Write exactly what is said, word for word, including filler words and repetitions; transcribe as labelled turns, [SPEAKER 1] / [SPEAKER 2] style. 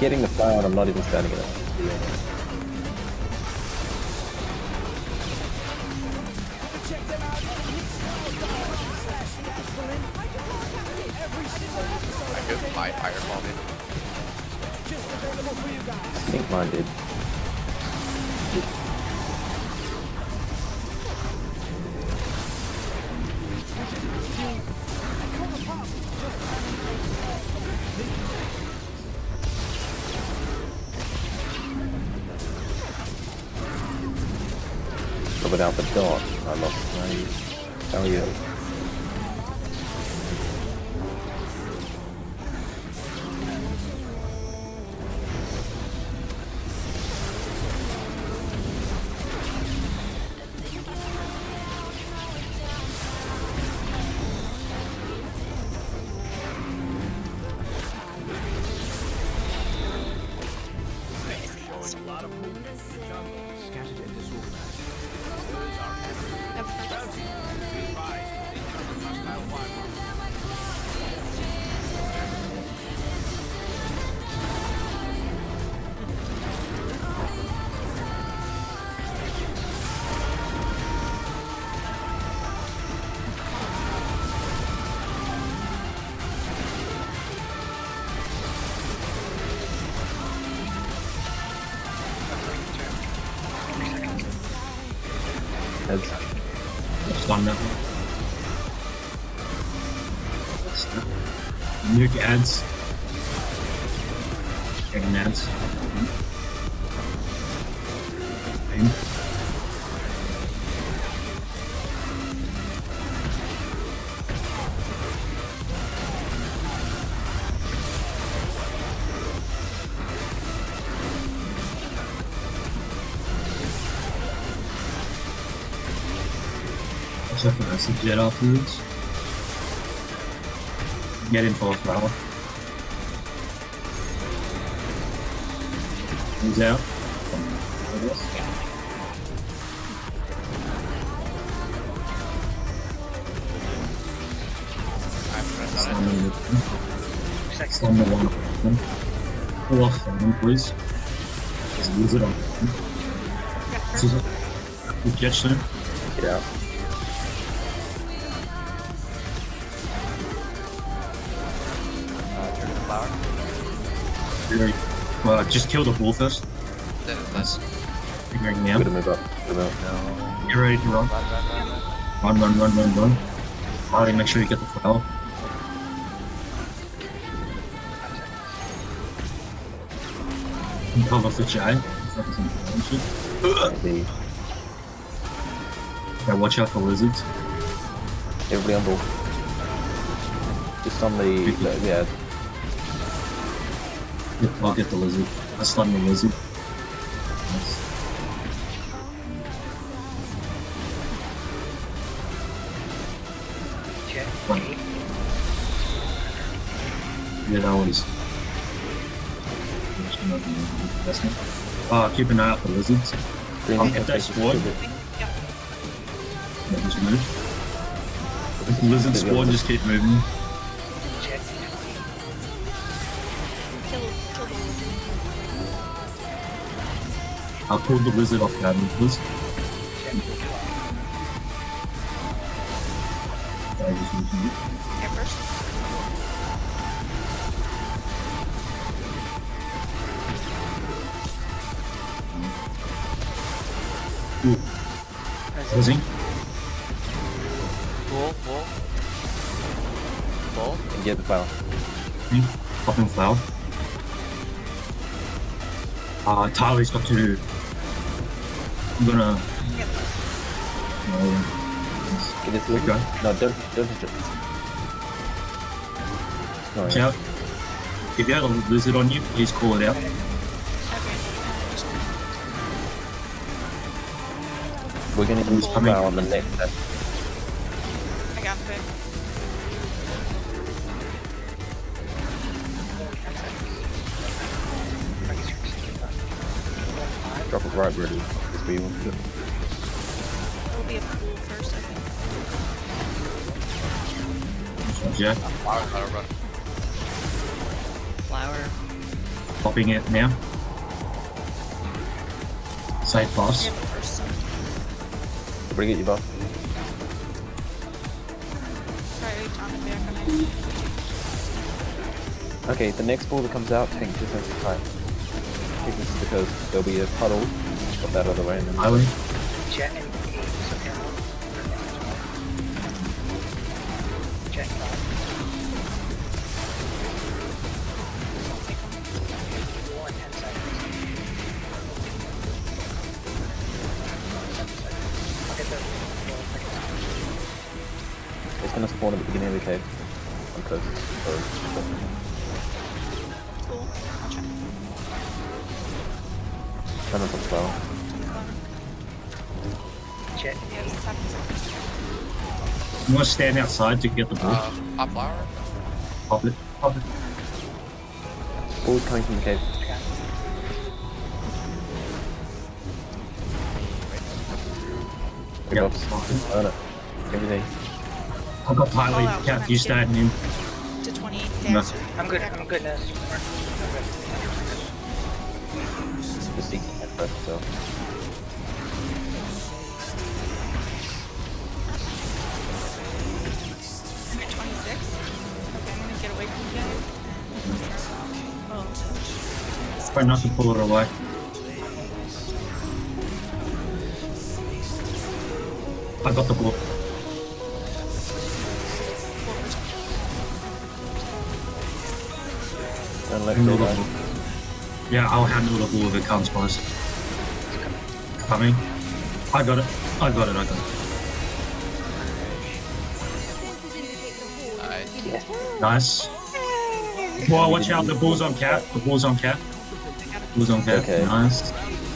[SPEAKER 1] getting the flower and I'm not even standing in it.
[SPEAKER 2] I could buy fireball in.
[SPEAKER 1] I think mine did. But without the dot, I lost my value. Heads.
[SPEAKER 3] Stun that. Nuke ads. Dragon ads. Aim. Check the rest of the jet afterwards. Get in for a flower. He's out. Stun the one. Pull off them, please. Just lose it on. This is it. Good catch soon.
[SPEAKER 1] Yeah.
[SPEAKER 3] Well, just kill the bull first. That's figuring me out.
[SPEAKER 1] Good to move up. Move up now.
[SPEAKER 3] Get ready to run. Run, run, run, run, run. Alright, make sure you get the flower. Cover for Jai. Okay, watch out for lizards.
[SPEAKER 1] Everybody on board. Just on the, the yeah.
[SPEAKER 3] I'll get the lizard. I stun the lizard. Nice. Yeah, that was. Uh, keep an eye out for lizards. I'll get that spawn. Yeah, just move. If the lizard spawn, just keep moving. I'll pull the lizard off guard, please.
[SPEAKER 4] Here first.
[SPEAKER 3] Ooh. Closing.
[SPEAKER 2] Pull, pull. Pull.
[SPEAKER 1] And get the flower.
[SPEAKER 3] Popping flower. Uh, Tali's got to. I'm gonna. No.
[SPEAKER 1] Get this lizard.
[SPEAKER 3] Okay.
[SPEAKER 1] No, don't, don't touch it. No,
[SPEAKER 3] Watch out. If you have a lizard on you, please call it out.
[SPEAKER 1] We're gonna use
[SPEAKER 3] coming.
[SPEAKER 1] flower on the next step.
[SPEAKER 4] I got it.
[SPEAKER 1] Drop it right ready. Just be one.
[SPEAKER 4] It'll be a pool first, I think.
[SPEAKER 3] Yeah.
[SPEAKER 2] Flower, flower, run.
[SPEAKER 4] Flower.
[SPEAKER 3] Popping it now. Save boss.
[SPEAKER 4] Yeah, but first.
[SPEAKER 1] Bring it, you buff.
[SPEAKER 4] Sorry, Tom, if you're gonna.
[SPEAKER 1] Okay, the next ball that comes out, tank just has to time. I think this is because there'll be a puddle of that other way and then
[SPEAKER 3] Island.
[SPEAKER 5] Jet and eight, so camera. Jet five. More than ten seconds. I'll get the
[SPEAKER 1] it's gonna spawn at the beginning of the cave. I'm close. Or,
[SPEAKER 4] Cool. I'll check.
[SPEAKER 1] turn up on slow.
[SPEAKER 5] jet
[SPEAKER 4] Yeah,
[SPEAKER 5] eight.
[SPEAKER 4] seven seconds.
[SPEAKER 3] You want to stand outside to get the ball?
[SPEAKER 2] Uh, pop flower?
[SPEAKER 3] Pop it. Pop it.
[SPEAKER 1] Ball's coming from the cave.
[SPEAKER 3] Yeah.
[SPEAKER 1] Earn it. Everything.
[SPEAKER 3] I've got highly
[SPEAKER 4] Call out,
[SPEAKER 3] can't
[SPEAKER 4] I'm
[SPEAKER 3] use that in.
[SPEAKER 4] To twenty-eight
[SPEAKER 3] No.
[SPEAKER 4] stairs.
[SPEAKER 5] I'm good, I'm good, Ness.
[SPEAKER 1] Just seeking that first, so.
[SPEAKER 4] I'm at twenty-six. Okay, I'm gonna get away from you guys. Oh,
[SPEAKER 3] Try not to pull it away. I got the ball.
[SPEAKER 1] Don't let
[SPEAKER 3] Handle
[SPEAKER 1] go
[SPEAKER 3] the
[SPEAKER 1] down.
[SPEAKER 3] ball. Yeah, I'll handle the ball if it comes close. Coming. I got it. I got it. I got it.
[SPEAKER 2] Nice.
[SPEAKER 3] Nice. Well, watch out. The ball's on cat. The ball's on cat. Ball's on cat.
[SPEAKER 1] Okay.
[SPEAKER 3] Nice.